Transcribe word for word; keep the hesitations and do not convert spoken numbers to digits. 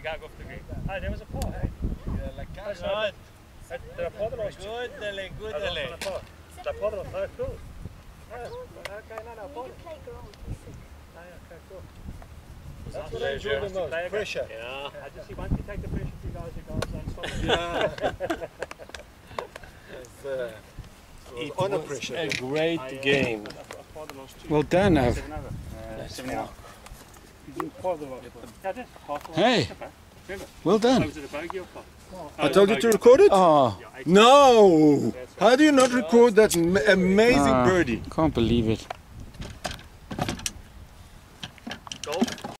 can't go for the green. Ah, there was a pot, eh? Yeah, like That's good. right. They're a pot of those. Good, Dele, good, They're Dele. a pot. They're a pot of those. Cool. Okay, no, no, pot. Ah, yeah, okay, cool. That's what I enjoy the most, pressure. Yeah. I just see once you take the pressure, you guys, you guys don't stop. Yeah. It's, uh, it was under pressure. A great I, uh, game. Well done, Av. Hey, well done. I told you to record it? Oh, No! How do you not record that m- amazing Ah. birdie? can't believe it.